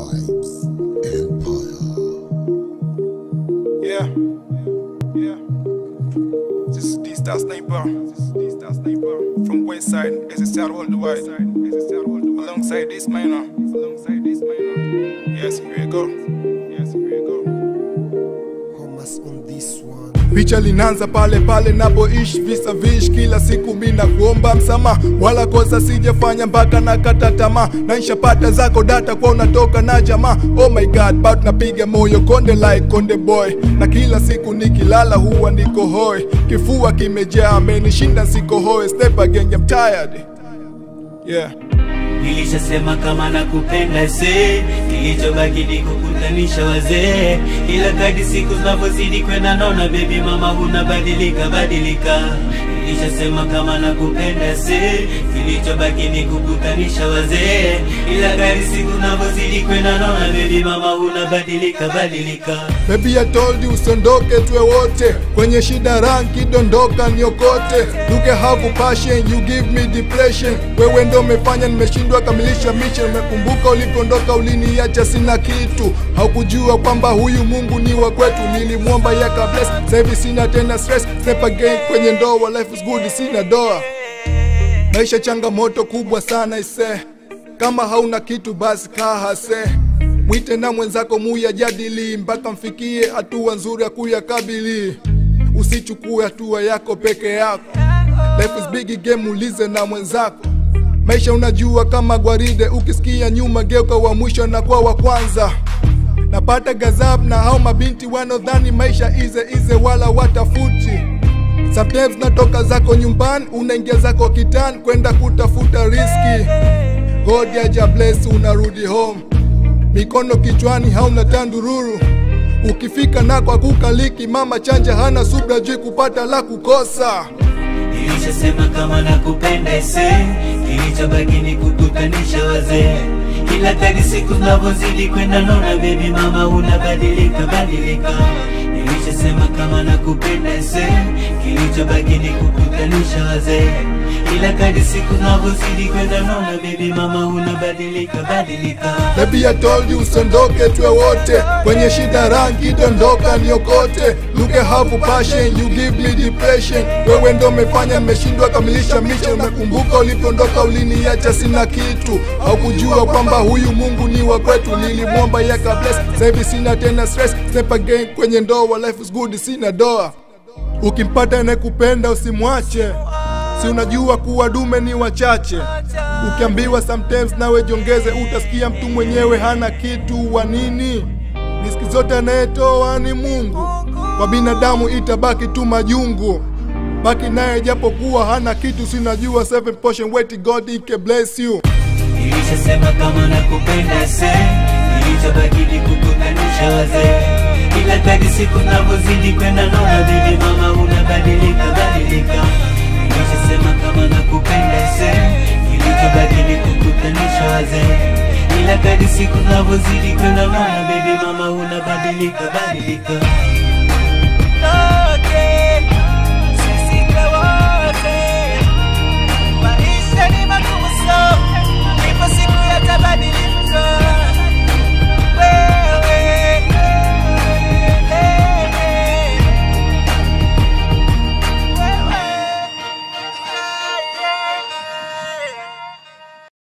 Vibes Empire. Yeah. This is D-Star Sniper. From Westside, SSR all the way. Alongside this minor. Yes, here you go. Homas on this one. Picha linanza pale napoishi vis-a-vis. Kila siku mina kuomba msamaha, wala kosa sijafanya mpaka nakata tamaa. Na nishapata zako data kwa unatoka na jamaa. Oh my god, but napiga moyo konde like konde boy. Na kila siku nikilala huwa niko hoi. Kifua kimejaa amenishinda siko hoi. Step again, I'm tired. Yeah. Nilishasema kama nakupenda se, kilichobaki ni kukutanisha wazee. Ila kadri siku zinapozidi kwenda naona baby mama unabadilika. Nilishasema kama nakupenda se, kilichobaki ni kukutanisha wazee. Ila kadri siku zinapozidi kwenda naona baby mama unabadilika. Baby I told you usiondoke tuwe wote, kwenye shida ranki dondoka niokote. Look at how passion you give me depression. Wewe ndo umefanya nimeshindwa kamilisha mission. Umekumbuka ulipondoka uliniacha sina kitu. Haukujua kwamba huyu Mungu ni wa kwetu. Nilimwomba yaka bless, sasa hivi sina tena stress. Step again kwenye ndoa, life is good sina doa. Maisha changamoto kubwa sana ise, kama hauna kitu basi kahase. Mwite na mwenzako muyajadili, mpaka mfikie hatua nzuri ya kuyakabili. Usichukue hatua yako peke yako. Life is big game, ulize na mwenzako. Maisha unajua kama gwaride, ukisikia nyuma geuka wa mwisho na kwa wa kwanza. Napata gazab na hao mabinti wanodhani maisha ize wala watafuti. Sometimes natoka zako nyumbani, unaingia zako kitani kwenda kutafuta riski. God ya bless, unarudi home mikono kichwani hauna tandururu. Ukifika nako akukaliki, mama chanja hana subra juu kupata la kukosa. Nilishasema kama nakupenda se, kilichobaki ni kukutanisha wazee. Kila kadri siku zinapozidi kwenda naona baby mama unabadilika. Nilishasema kama nakupenda se, kilichobaki ni kukutanisha wazee. Kila kadri siku zinapozidi kwenda naona baby mama unabadilika. Baby I told you usiondoke tuwe wote, kwenye shida rangi dondoka niokote. Look at how passion you give me depression. Wewe ndo umefanya nimeshindwa kamilisha mission. Umekumbuka ulipondoka uliniacha sina kitu. Haukujua kwamba huyu Mungu ni wa kwetu. Nilimwomba yaka bless, sasa hivi sina tena stress. Step again kwenye ndoa, life is good sina doa. Ukimpata anayekupenda usimwache, si unajua kuwa dume ni wachache. Ukiambiwa sometimes nawe jongeze, utasikia mtu mwenyewe hana kitu wa nini. Riziki zote anayetoa ni Mungu, kwa binadamu itabaki tu majungu. Baki naye japo kuwa hana kitu, sinajua 7 portion wait God he can bless you. Nilishasema kama nakupenda se, kilichobaki ni kukutanisha wazee. Ila kadri siku zinapozidi kwenda naona baby mama unabadilika. Nilishasema kama nakupenda se, kilichobaki ni kukutanisha wazee. Ila kadri siku zinapozidi kwenda naona baby mama unabadilika.